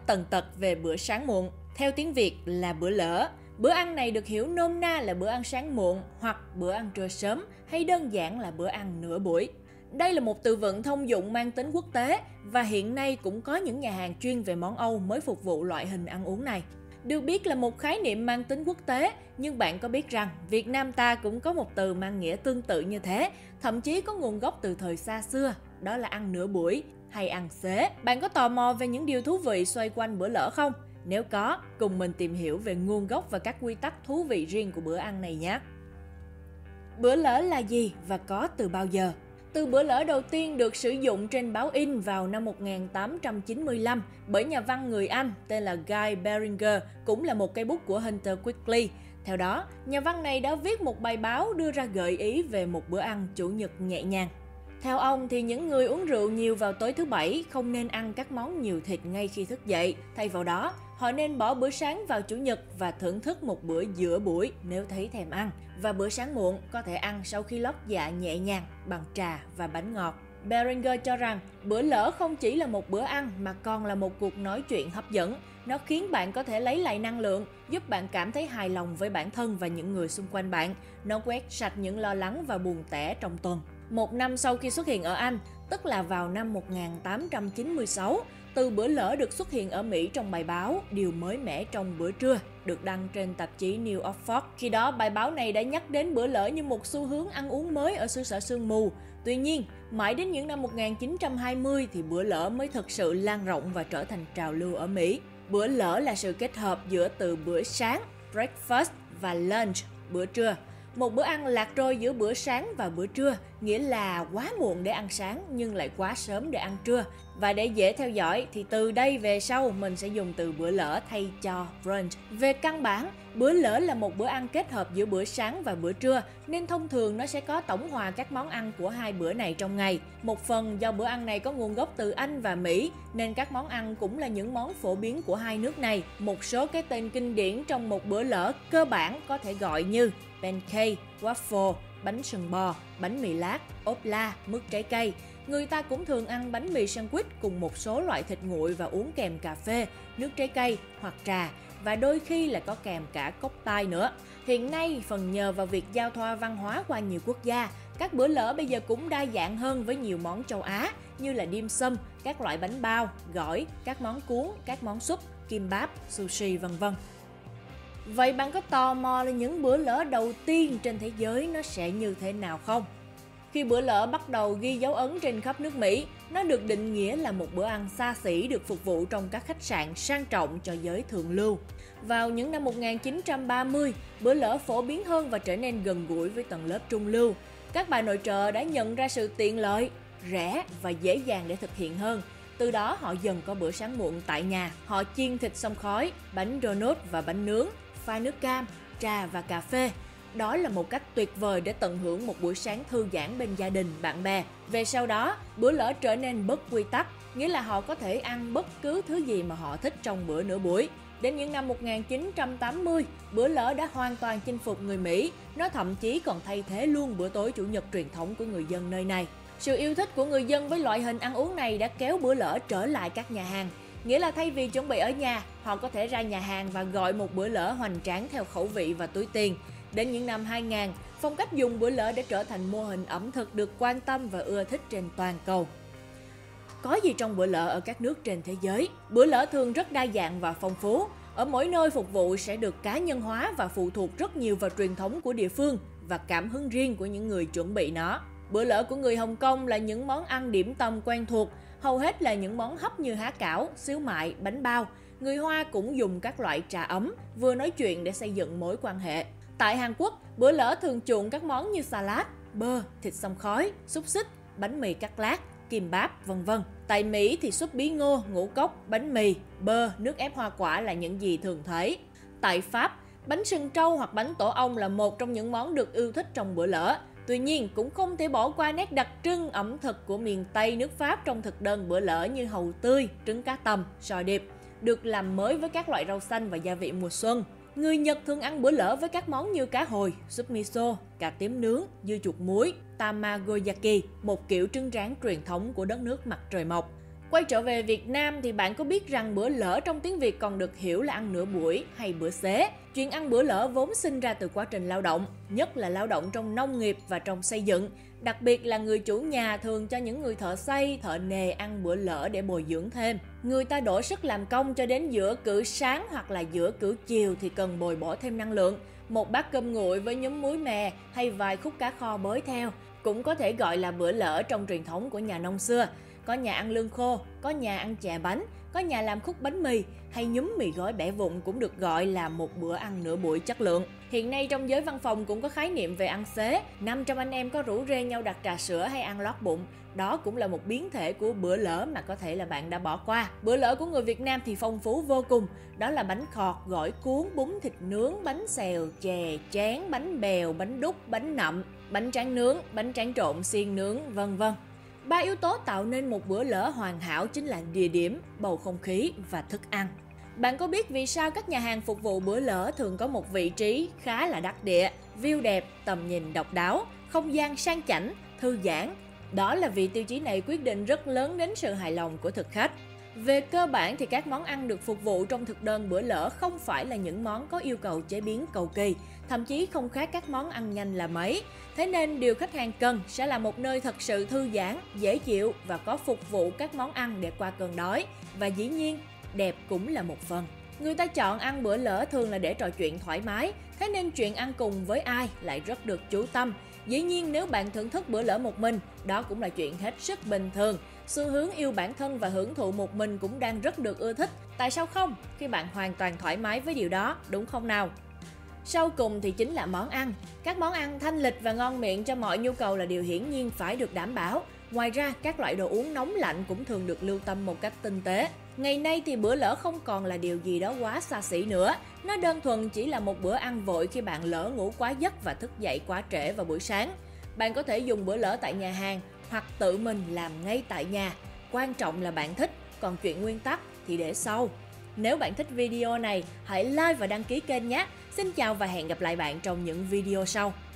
tần tật về bữa sáng muộn, theo tiếng Việt là bữa lỡ. Bữa ăn này được hiểu nôm na là bữa ăn sáng muộn hoặc bữa ăn trưa sớm hay đơn giản là bữa ăn nửa buổi. Đây là một từ vựng thông dụng mang tính quốc tế và hiện nay cũng có những nhà hàng chuyên về món Âu mới phục vụ loại hình ăn uống này. Được biết là một khái niệm mang tính quốc tế, nhưng bạn có biết rằng Việt Nam ta cũng có một từ mang nghĩa tương tự như thế, thậm chí có nguồn gốc từ thời xa xưa, đó là ăn nửa buổi hay ăn xế. Bạn có tò mò về những điều thú vị xoay quanh bữa lỡ không? Nếu có, cùng mình tìm hiểu về nguồn gốc và các quy tắc thú vị riêng của bữa ăn này nhé. Bữa lỡ là gì và có từ bao giờ? Từ bữa lỡ đầu tiên được sử dụng trên báo in vào năm 1895 bởi nhà văn người Anh tên là Guy Beringer, cũng là một cây bút của Hunter Quigley. Theo đó, nhà văn này đã viết một bài báo đưa ra gợi ý về một bữa ăn chủ nhật nhẹ nhàng. Theo ông thì những người uống rượu nhiều vào tối thứ Bảy không nên ăn các món nhiều thịt ngay khi thức dậy. Thay vào đó, họ nên bỏ bữa sáng vào Chủ nhật và thưởng thức một bữa giữa buổi nếu thấy thèm ăn. Và bữa sáng muộn có thể ăn sau khi lót dạ nhẹ nhàng bằng trà và bánh ngọt. Beringer cho rằng bữa lỡ không chỉ là một bữa ăn mà còn là một cuộc nói chuyện hấp dẫn. Nó khiến bạn có thể lấy lại năng lượng, giúp bạn cảm thấy hài lòng với bản thân và những người xung quanh bạn. Nó quét sạch những lo lắng và buồn tẻ trong tuần. Một năm sau khi xuất hiện ở Anh, tức là vào năm 1896, từ bữa lỡ được xuất hiện ở Mỹ trong bài báo Điều mới mẻ trong bữa trưa, được đăng trên tạp chí New Oxford. Khi đó, bài báo này đã nhắc đến bữa lỡ như một xu hướng ăn uống mới ở xứ sở sương mù. Tuy nhiên, mãi đến những năm 1920 thì bữa lỡ mới thực sự lan rộng và trở thành trào lưu ở Mỹ. Bữa lỡ là sự kết hợp giữa từ bữa sáng, breakfast và lunch, bữa trưa. Một bữa ăn lạc trôi giữa bữa sáng và bữa trưa, nghĩa là quá muộn để ăn sáng nhưng lại quá sớm để ăn trưa. Và để dễ theo dõi thì từ đây về sau mình sẽ dùng từ bữa lỡ thay cho brunch. Về căn bản, bữa lỡ là một bữa ăn kết hợp giữa bữa sáng và bữa trưa, nên thông thường nó sẽ có tổng hòa các món ăn của hai bữa này trong ngày. Một phần do bữa ăn này có nguồn gốc từ Anh và Mỹ, nên các món ăn cũng là những món phổ biến của hai nước này. Một số cái tên kinh điển trong một bữa lỡ cơ bản có thể gọi như pancake, waffle, bánh sừng bò, bánh mì lát, ốp la, mứt trái cây. Người ta cũng thường ăn bánh mì sandwich cùng một số loại thịt nguội và uống kèm cà phê, nước trái cây hoặc trà, và đôi khi là có kèm cả cốc tai nữa. Hiện nay, phần nhờ vào việc giao thoa văn hóa qua nhiều quốc gia, các bữa lỡ bây giờ cũng đa dạng hơn với nhiều món châu Á như là dim sum, các loại bánh bao, gỏi, các món cuốn, các món súp, kimbap, sushi v.v. Vậy bạn có tò mò là những bữa lỡ đầu tiên trên thế giới nó sẽ như thế nào không? Khi bữa lỡ bắt đầu ghi dấu ấn trên khắp nước Mỹ, nó được định nghĩa là một bữa ăn xa xỉ được phục vụ trong các khách sạn sang trọng cho giới thượng lưu. Vào những năm 1930, bữa lỡ phổ biến hơn và trở nên gần gũi với tầng lớp trung lưu. Các bà nội trợ đã nhận ra sự tiện lợi, rẻ và dễ dàng để thực hiện hơn. Từ đó họ dần có bữa sáng muộn tại nhà. Họ chiên thịt xông khói, bánh donut và bánh nướng, pha nước cam, trà và cà phê. Đó là một cách tuyệt vời để tận hưởng một buổi sáng thư giãn bên gia đình, bạn bè. Về sau đó, bữa lỡ trở nên bất quy tắc, nghĩa là họ có thể ăn bất cứ thứ gì mà họ thích trong bữa nửa buổi. Đến những năm 1980, bữa lỡ đã hoàn toàn chinh phục người Mỹ. Nó thậm chí còn thay thế luôn bữa tối chủ nhật truyền thống của người dân nơi này. Sự yêu thích của người dân với loại hình ăn uống này đã kéo bữa lỡ trở lại các nhà hàng. Nghĩa là thay vì chuẩn bị ở nhà, họ có thể ra nhà hàng và gọi một bữa lỡ hoành tráng theo khẩu vị và túi tiền. Đến những năm 2000, phong cách dùng bữa lỡ đã trở thành mô hình ẩm thực được quan tâm và ưa thích trên toàn cầu. Có gì trong bữa lỡ ở các nước trên thế giới? Bữa lỡ thường rất đa dạng và phong phú. Ở mỗi nơi phục vụ sẽ được cá nhân hóa và phụ thuộc rất nhiều vào truyền thống của địa phương và cảm hứng riêng của những người chuẩn bị nó. Bữa lỡ của người Hồng Kông là những món ăn điểm tâm quen thuộc, hầu hết là những món hấp như há cảo, xíu mại, bánh bao. Người Hoa cũng dùng các loại trà ấm, vừa nói chuyện để xây dựng mối quan hệ. Tại Hàn Quốc, bữa lỡ thường chuộng các món như salad, bơ, thịt xông khói, xúc xích, bánh mì cắt lát, kimbap, v.v. Tại Mỹ thì súp bí ngô, ngũ cốc, bánh mì, bơ, nước ép hoa quả là những gì thường thấy. Tại Pháp, bánh sừng trâu hoặc bánh tổ ong là một trong những món được yêu thích trong bữa lỡ. Tuy nhiên, cũng không thể bỏ qua nét đặc trưng ẩm thực của miền Tây nước Pháp trong thực đơn bữa lỡ như hàu tươi, trứng cá tầm, sò điệp, được làm mới với các loại rau xanh và gia vị mùa xuân. Người Nhật thường ăn bữa lỡ với các món như cá hồi, súp miso, cà tím nướng, dưa chuột muối, tamagoyaki, một kiểu trứng rán truyền thống của đất nước mặt trời mọc. Quay trở về Việt Nam thì bạn có biết rằng bữa lỡ trong tiếng Việt còn được hiểu là ăn nửa buổi hay bữa xế. Chuyện ăn bữa lỡ vốn sinh ra từ quá trình lao động, nhất là lao động trong nông nghiệp và trong xây dựng. Đặc biệt là người chủ nhà thường cho những người thợ xây, thợ nề ăn bữa lỡ để bồi dưỡng thêm. Người ta đổ sức làm công cho đến giữa cữ sáng hoặc là giữa cữ chiều thì cần bồi bổ thêm năng lượng. Một bát cơm nguội với nhúm muối mè hay vài khúc cá kho bới theo cũng có thể gọi là bữa lỡ trong truyền thống của nhà nông xưa. Có nhà ăn lương khô, có nhà ăn chè bánh, có nhà làm khúc bánh mì hay nhúm mì gói bẻ vụn cũng được gọi là một bữa ăn nửa buổi chất lượng. Hiện nay trong giới văn phòng cũng có khái niệm về ăn xế. 500 anh em có rủ rê nhau đặt trà sữa hay ăn lót bụng. Đó cũng là một biến thể của bữa lỡ mà có thể là bạn đã bỏ qua. Bữa lỡ của người Việt Nam thì phong phú vô cùng. Đó là bánh khọt, gỏi cuốn, bún thịt nướng, bánh xèo, chè, tráng, bánh bèo, bánh đúc, bánh nậm, bánh tráng nướng, bánh tráng trộn, xiên nướng, vân vân. 3 yếu tố tạo nên một bữa lỡ hoàn hảo chính là địa điểm, bầu không khí và thức ăn. Bạn có biết vì sao các nhà hàng phục vụ bữa lỡ thường có một vị trí khá là đắc địa, view đẹp, tầm nhìn độc đáo, không gian sang chảnh, thư giãn? Đó là vì tiêu chí này quyết định rất lớn đến sự hài lòng của thực khách. Về cơ bản thì các món ăn được phục vụ trong thực đơn bữa lỡ không phải là những món có yêu cầu chế biến cầu kỳ, thậm chí không khác các món ăn nhanh là mấy. Thế nên điều khách hàng cần sẽ là một nơi thật sự thư giãn, dễ chịu và có phục vụ các món ăn để qua cơn đói. Và dĩ nhiên, đẹp cũng là một phần. Người ta chọn ăn bữa lỡ thường là để trò chuyện thoải mái, thế nên chuyện ăn cùng với ai lại rất được chú tâm. Dĩ nhiên nếu bạn thưởng thức bữa lỡ một mình, đó cũng là chuyện hết sức bình thường. Xu hướng yêu bản thân và hưởng thụ một mình cũng đang rất được ưa thích. Tại sao không? Khi bạn hoàn toàn thoải mái với điều đó, đúng không nào? Sau cùng thì chính là món ăn. Các món ăn thanh lịch và ngon miệng cho mọi nhu cầu là điều hiển nhiên phải được đảm bảo. Ngoài ra, các loại đồ uống nóng lạnh cũng thường được lưu tâm một cách tinh tế. Ngày nay thì bữa lỡ không còn là điều gì đó quá xa xỉ nữa. Nó đơn thuần chỉ là một bữa ăn vội khi bạn lỡ ngủ quá giấc và thức dậy quá trễ vào buổi sáng. Bạn có thể dùng bữa lỡ tại nhà hàng hoặc tự mình làm ngay tại nhà. Quan trọng là bạn thích, còn chuyện nguyên tắc thì để sau. Nếu bạn thích video này, hãy like và đăng ký kênh nhé. Xin chào và hẹn gặp lại bạn trong những video sau.